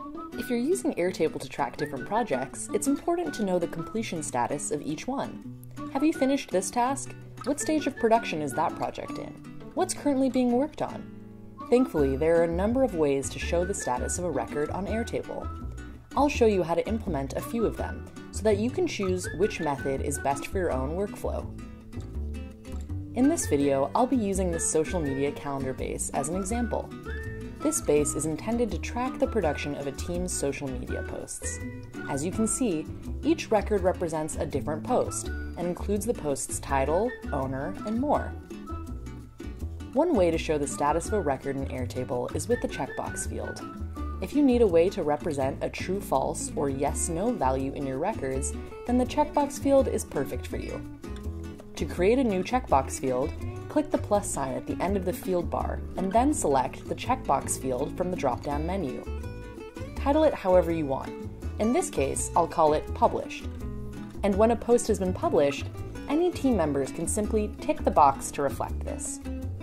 If you're using Airtable to track different projects, it's important to know the completion status of each one. Have you finished this task? What stage of production is that project in? What's currently being worked on? Thankfully, there are a number of ways to show the status of a record on Airtable. I'll show you how to implement a few of them, so that you can choose which method is best for your own workflow. In this video, I'll be using the social media calendar base as an example. This base is intended to track the production of a team's social media posts. As you can see, each record represents a different post and includes the post's title, owner, and more. One way to show the status of a record in Airtable is with the checkbox field. If you need a way to represent a true/false or yes/no value in your records, then the checkbox field is perfect for you. To create a new checkbox field, click the plus sign at the end of the field bar and then select the checkbox field from the drop-down menu. Title it however you want. In this case, I'll call it Published. And when a post has been published, any team members can simply tick the box to reflect this.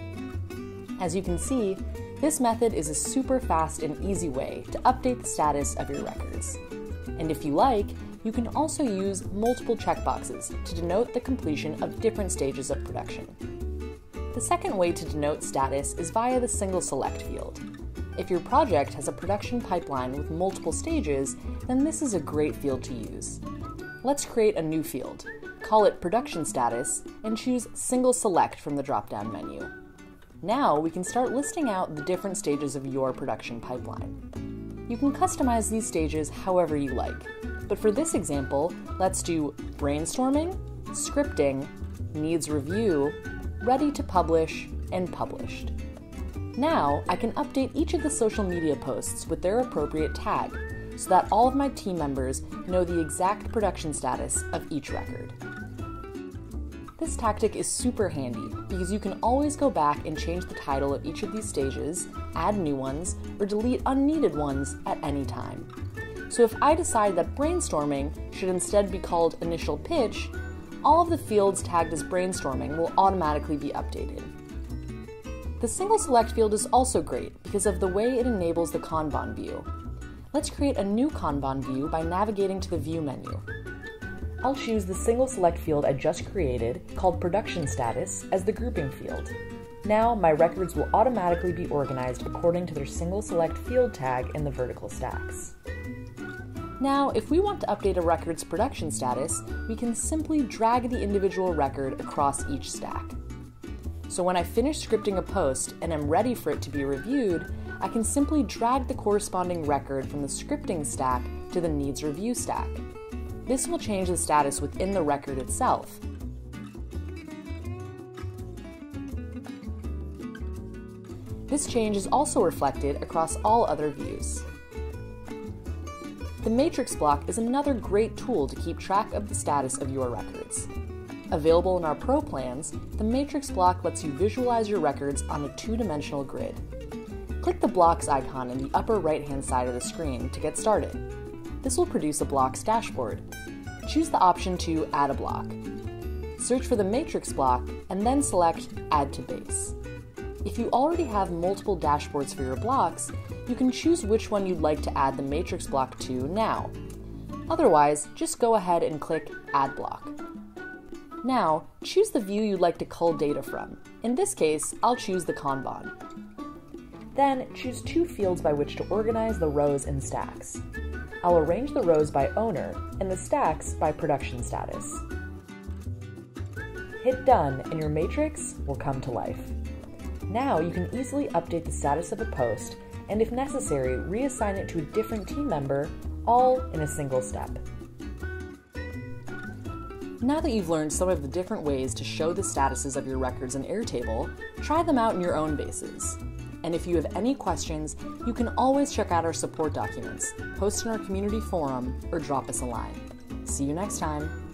As you can see, this method is a super fast and easy way to update the status of your records. And if you like, you can also use multiple checkboxes to denote the completion of different stages of production. The second way to denote status is via the single select field. If your project has a production pipeline with multiple stages, then this is a great field to use. Let's create a new field, call it Production Status, and choose Single Select from the drop-down menu. Now we can start listing out the different stages of your production pipeline. You can customize these stages however you like, but for this example, let's do brainstorming, scripting, needs review, ready to publish, and published. Now, I can update each of the social media posts with their appropriate tag, so that all of my team members know the exact production status of each record. This tactic is super handy because you can always go back and change the title of each of these stages, add new ones, or delete unneeded ones at any time. So if I decide that brainstorming should instead be called Initial Pitch, all of the fields tagged as brainstorming will automatically be updated. The single select field is also great because of the way it enables the Kanban view. Let's create a new Kanban view by navigating to the View menu. I'll choose the single select field I just created, called Production Status, as the grouping field. Now my records will automatically be organized according to their single select field tag in the vertical stacks. Now, if we want to update a record's production status, we can simply drag the individual record across each stack. So when I finish scripting a post and am ready for it to be reviewed, I can simply drag the corresponding record from the scripting stack to the needs review stack. This will change the status within the record itself. This change is also reflected across all other views. The matrix block is another great tool to keep track of the status of your records. Available in our Pro plans, the matrix block lets you visualize your records on a two-dimensional grid. Click the blocks icon in the upper right-hand side of the screen to get started. This will produce a blocks dashboard. Choose the option to add a block. Search for the matrix block and then select Add to Base. If you already have multiple dashboards for your blocks, you can choose which one you'd like to add the matrix block to now. Otherwise, just go ahead and click Add Block. Now, choose the view you'd like to cull data from. In this case, I'll choose the Kanban. Then, choose two fields by which to organize the rows and stacks. I'll arrange the rows by owner and the stacks by production status. Hit Done and your matrix will come to life. Now you can easily update the status of a post and, if necessary, reassign it to a different team member, all in a single step. Now that you've learned some of the different ways to show the statuses of your records in Airtable, try them out in your own bases. And if you have any questions, you can always check out our support documents, post in our community forum, or drop us a line. See you next time.